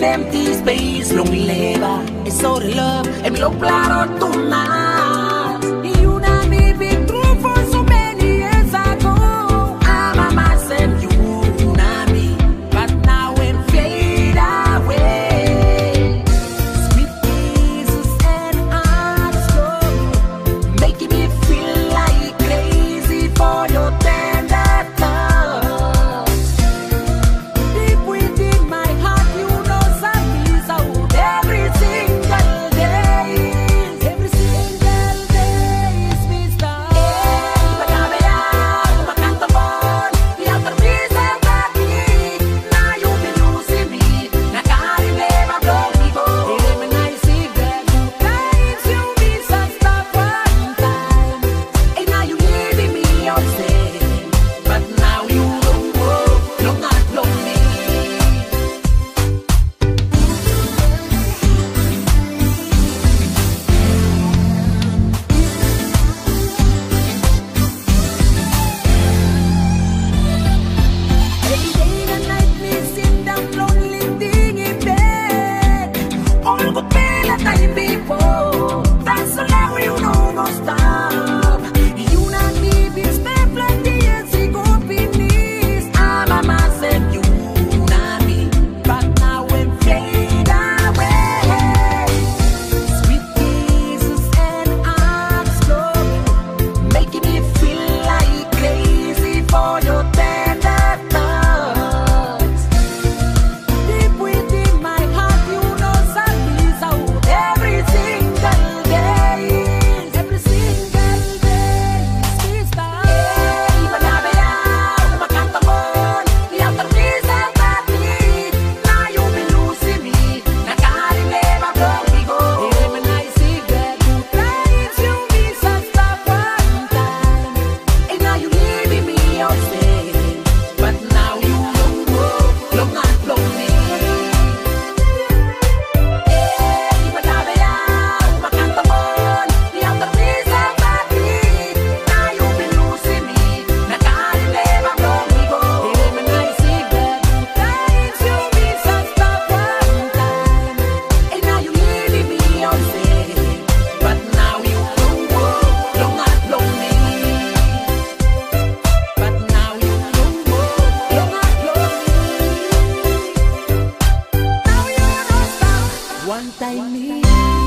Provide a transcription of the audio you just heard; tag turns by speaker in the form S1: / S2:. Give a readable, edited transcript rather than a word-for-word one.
S1: empty space, long leva, it's so the love, and lo claro tonight. You know me been through for so many years ago. I'm a myself, you know me, but now I'm fade away. Sweet kisses and hearts slow, making me feel like crazy for your tender touch. Deep within my heart, you know something's out every single day. Every single day is Mr. Pagkabayaan, kumakanta bon, pinagparbisa pati. Now you've been losing me, nakarimlema blog vivo. When I see that good times, you miss us stop one time. And now you leaving me upset, but now you don't work, you're not lonely. Every day and night, missing that lonely thing in bed. All good feel a time before. That's the love you know no stop. You not me be spent plenty years ago beneath. I'm a myself, you know me, but now I'm fade away. Sweet kisses and hearts slow, making me feel like crazy for your tender touch. Deep within my heart, you know something's out every single day. Every single day is Mr. Pagkabayaan, kumakanta bon, pinagparbisa pati. Now you've been losing me, nakarimlema blog vivo. When I see that good times, you miss us stop one time. And now you leaving me upset, but now you don't work, you're not lonely. Pagkabayaan, kumakanta bon, pinagparbisa pati. Now you've been losing me, nakarimlema blog vivo. When I see that good times, you miss us stop one time. And now you leaving me upset, but now you don't work, you're not lonely. But now you don't work, you're not lonely. Now you don't stop. One time me.